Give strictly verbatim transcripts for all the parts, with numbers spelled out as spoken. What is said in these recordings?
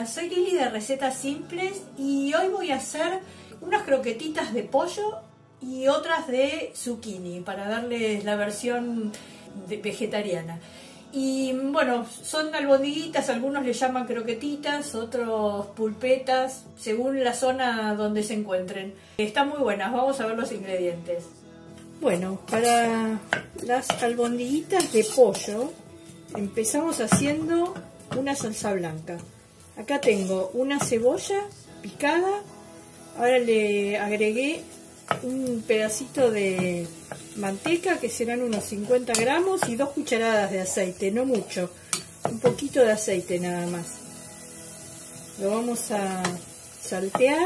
Hola, soy Lili de Recetas Simples y hoy voy a hacer unas croquetitas de pollo y otras de zucchini para darles la versión de vegetariana. Y bueno, son albondiguitas, algunos le llaman croquetitas, otros pulpetas, según la zona donde se encuentren. Están muy buenas, vamos a ver los ingredientes. Bueno, para las albondiguitas de pollo empezamos haciendo una salsa blanca. Acá tengo una cebolla picada, ahora le agregué un pedacito de manteca que serán unos cincuenta gramos y dos cucharadas de aceite, no mucho, un poquito de aceite nada más. Lo vamos a saltear,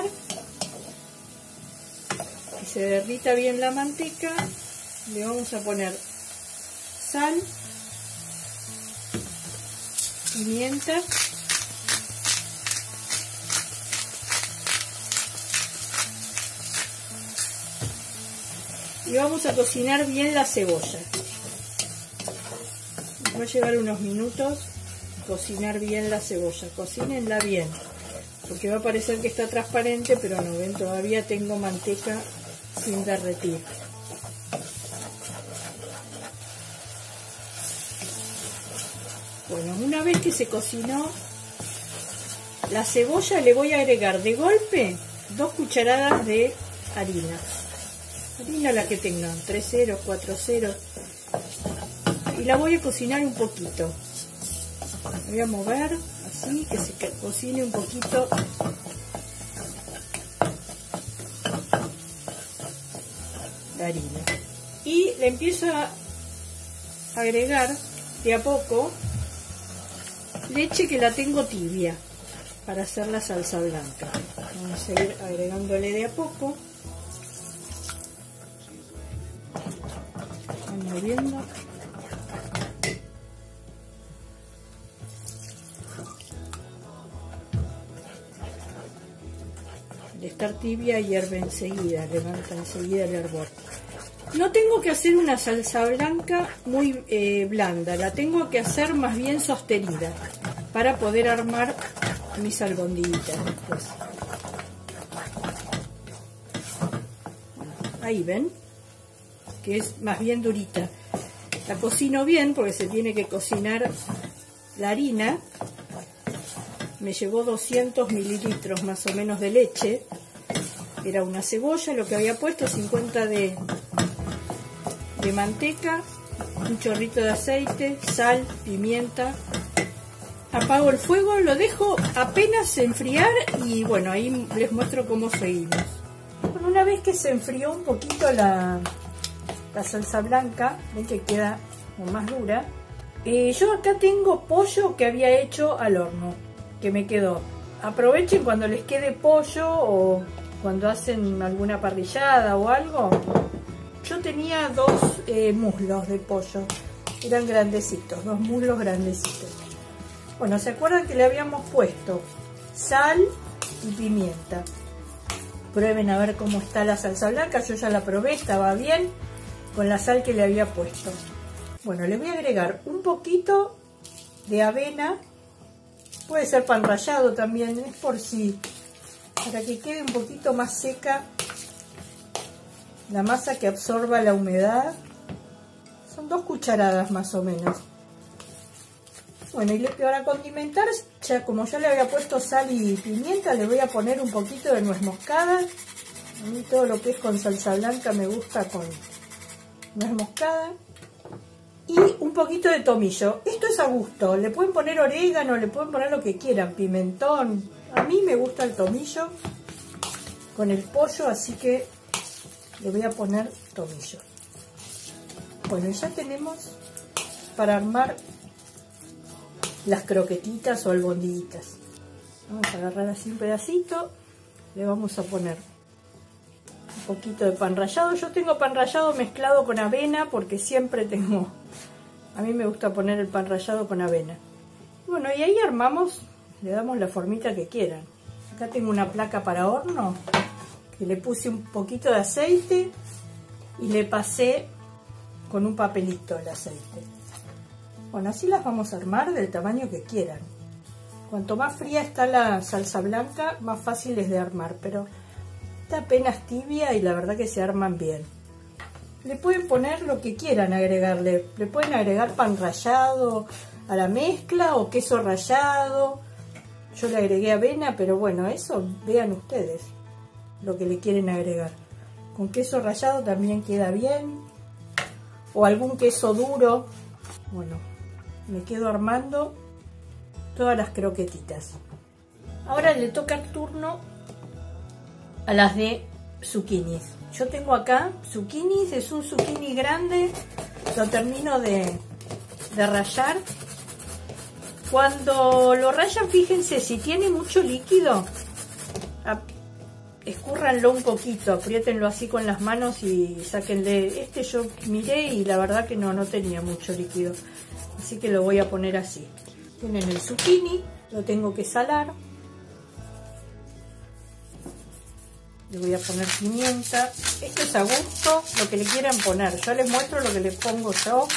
que se derrita bien la manteca. Le vamos a poner sal, pimienta, y vamos a cocinar bien la cebolla. Va a llevar unos minutos cocinar bien la cebolla, cocínenla bien, porque va a parecer que está transparente, pero no, ven, todavía tengo manteca sin derretir. Bueno, una vez que se cocinó la cebolla, le voy a agregar de golpe dos cucharadas de harina. Harina la que tengan, tres ceros, cuatro ceros. Y la voy a cocinar un poquito. Voy a mover así, que se cocine un poquito. La harina. Y le empiezo a agregar de a poco leche, que la tengo tibia, para hacer la salsa blanca. Vamos a ir agregándole de a poco. Vamos moviendo. De estar tibia hierve enseguida, levanta enseguida el hervor. No tengo que hacer una salsa blanca muy eh, blanda, la tengo que hacer más bien sostenida para poder armar mis albondiguitas después. Ahí ven que es más bien durita. La cocino bien porque se tiene que cocinar la harina. Me llevó doscientos mililitros más o menos de leche. Era una cebolla lo que había puesto, cincuenta de, de manteca, un chorrito de aceite, sal, pimienta. Apago el fuego, lo dejo apenas enfriar y bueno, ahí les muestro cómo seguimos. Bueno, una vez que se enfrió un poquito la, la salsa blanca, ven que queda como más dura. Eh, yo acá tengo pollo que había hecho al horno, que me quedó. Aprovechen cuando les quede pollo o cuando hacen alguna parrillada o algo. Yo tenía dos eh, muslos de pollo, eran grandecitos, dos muslos grandecitos. Bueno, ¿se acuerdan que le habíamos puesto sal y pimienta? Prueben a ver cómo está la salsa blanca. Yo ya la probé, estaba bien con la sal que le había puesto. Bueno, le voy a agregar un poquito de avena. Puede ser pan rallado también, es por si, para que quede un poquito más seca la masa, que absorba la humedad. Son dos cucharadas más o menos. Bueno, y para condimentar, ya como ya le había puesto sal y pimienta, le voy a poner un poquito de nuez moscada. A mí todo lo que es con salsa blanca me gusta con nuez moscada. Y un poquito de tomillo. Esto es a gusto. Le pueden poner orégano, le pueden poner lo que quieran, pimentón. A mí me gusta el tomillo con el pollo, así que le voy a poner tomillo. Bueno, ya tenemos para armar las croquetitas o albondiguitas. Vamos a agarrar así un pedacito, le vamos a poner un poquito de pan rallado. Yo tengo pan rallado mezclado con avena porque siempre tengo, a mí me gusta poner el pan rallado con avena. Bueno, y ahí armamos, le damos la formita que quieran. Acá tengo una placa para horno que le puse un poquito de aceite y le pasé con un papelito el aceite. Bueno, así las vamos a armar del tamaño que quieran. Cuanto más fría está la salsa blanca, más fácil es de armar, pero está apenas tibia y la verdad que se arman bien. Le pueden poner lo que quieran agregarle, le pueden agregar pan rallado a la mezcla o queso rallado. Yo le agregué avena, pero bueno, eso vean ustedes lo que le quieren agregar. Con queso rallado también queda bien, o algún queso duro. Bueno, me quedo armando todas las croquetitas. Ahora le toca el turno a las de zucchinis. Yo tengo acá zucchinis, es un zucchini grande, lo termino de, de rallar. Cuando lo rayan, fíjense, si tiene mucho líquido, escúrranlo un poquito, apriétenlo así con las manos y sáquenle. Este yo miré y la verdad que no, no tenía mucho líquido, así que lo voy a poner así. Tienen el zucchini, lo tengo que salar. Le voy a poner pimienta. Esto es a gusto, lo que le quieran poner. Yo les muestro lo que le pongo yo.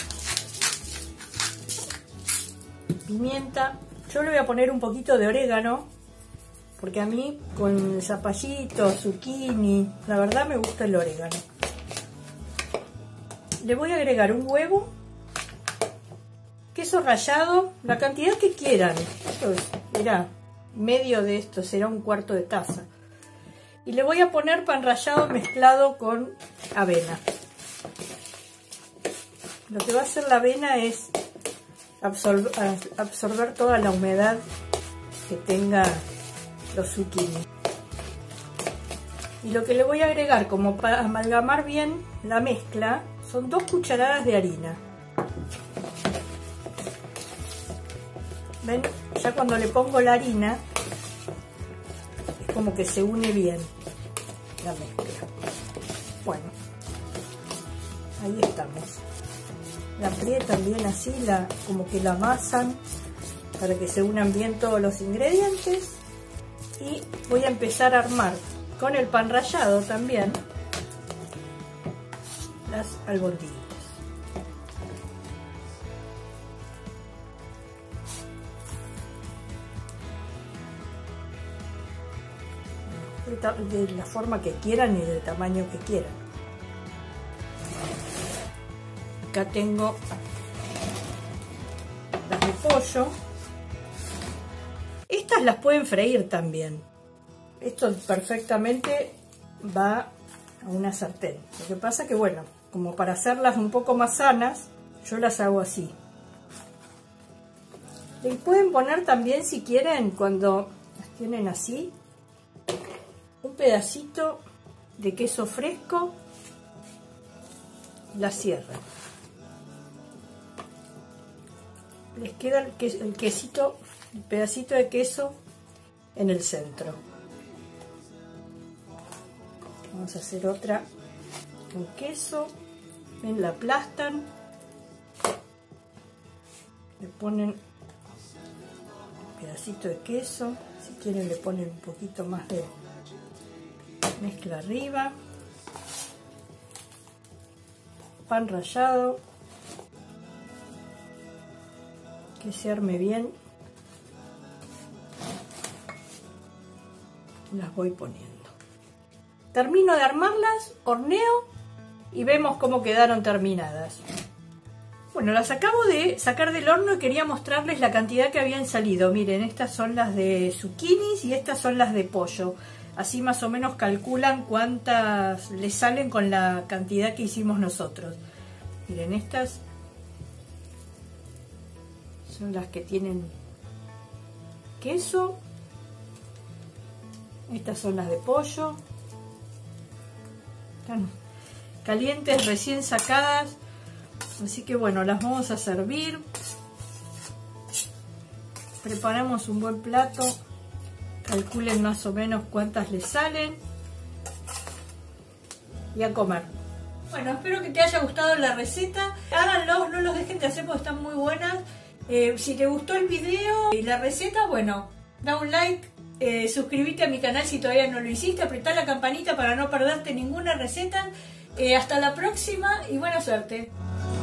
Pimienta. Yo le voy a poner un poquito de orégano, porque a mí con zapallito, zucchini, la verdad me gusta el orégano. Le voy a agregar un huevo, queso rallado, la cantidad que quieran. Esto es, mirá, medio de esto será un cuarto de taza. Y le voy a poner pan rallado mezclado con avena. Lo que va a hacer la avena es absorber, absorber toda la humedad que tenga los zucchini. Y lo que le voy a agregar como para amalgamar bien la mezcla son dos cucharadas de harina. ¿Ven? Ya cuando le pongo la harina es como que se une bien la mezcla. Bueno, ahí estamos. La aprietan bien así, la, como que la amasan para que se unan bien todos los ingredientes. Y voy a empezar a armar con el pan rallado también las albondiguitas. De la forma que quieran y del tamaño que quieran. Acá tengo las de pollo. Estas las pueden freír también. Esto perfectamente va a una sartén. Lo que pasa que, bueno, como para hacerlas un poco más sanas, yo las hago así. Le pueden poner también, si quieren, cuando las tienen así, un pedacito de queso fresco, la cierran. Les queda el, que, el quesito, el pedacito de queso en el centro. Vamos a hacer otra con queso. Ven, la aplastan, le ponen un pedacito de queso, si quieren le ponen un poquito más de mezcla arriba, pan rallado, que se arme bien, las voy poniendo. Termino de armarlas, horneo y vemos cómo quedaron terminadas. Bueno, las acabo de sacar del horno y quería mostrarles la cantidad que habían salido. Miren, estas son las de zucchinis y estas son las de pollo. Así más o menos calculan cuántas les salen con la cantidad que hicimos nosotros. Miren, estas son las que tienen queso. Estas son las de pollo. Están calientes, recién sacadas. Así que bueno, las vamos a servir. Preparamos un buen plato. Calculen más o menos cuántas les salen. Y a comer. Bueno, espero que te haya gustado la receta. Háganlo, no los dejen de hacer porque están muy buenas. Eh, si te gustó el video y la receta, bueno, da un like. Eh, suscríbete a mi canal si todavía no lo hiciste. Apretá la campanita para no perderte ninguna receta. Eh, hasta la próxima y buena suerte.